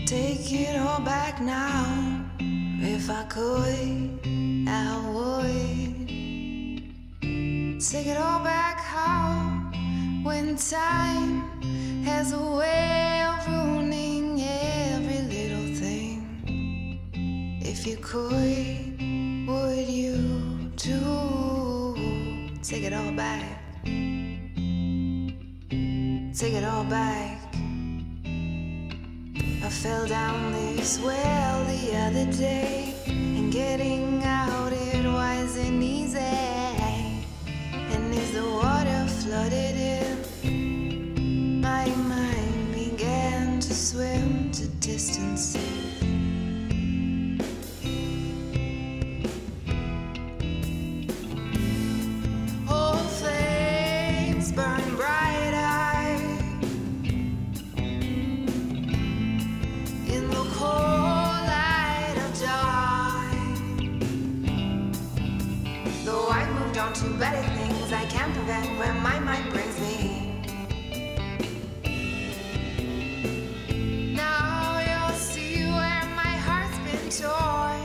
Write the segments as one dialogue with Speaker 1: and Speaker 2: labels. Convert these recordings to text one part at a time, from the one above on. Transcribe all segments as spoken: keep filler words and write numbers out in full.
Speaker 1: Take it all back now. If I could, I would. Take it all back how, when time has a way of ruining every little thing. If you could, would you too? Take it all back. Take it all back. I fell down this well the other day, and getting out it wasn't easy. And as the water flooded in, my mind began to swim to distant seas. Old flames burn brighter in the cold light of dawn. Though I moved on to better things, I can't prevent where my mind brings me. Now you'll see where my heart's been torn.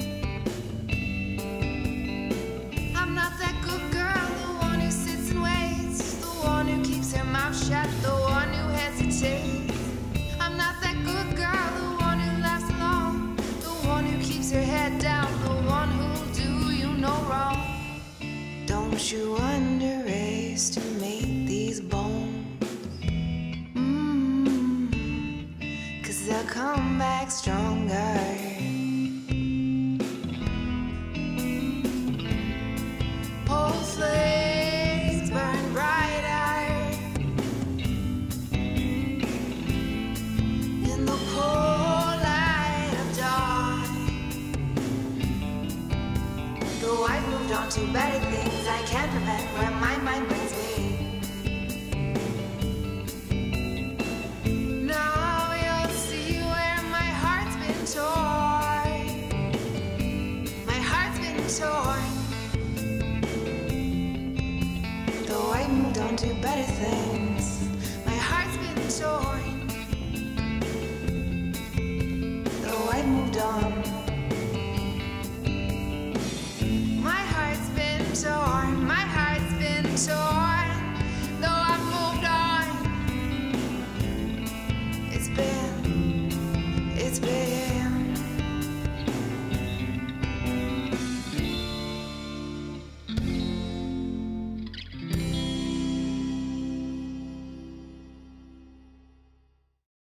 Speaker 1: I'm not that good girl, the one who sits and waits, the one who keeps her mouth shut, the one who hesitates. I'm not that good girl, the one who laughs alone, the one who keeps her head down, the one who'll do you no wrong. Don't you underestimate these bones, mm, 'cause they'll come back stronger. Old flames burn brighter in the cold light of dawn. Though I've moved on to better things, I can't prevent where my mind brings me. Now you'll see where my heart's been torn. My heart's been torn. Though I moved on to better things.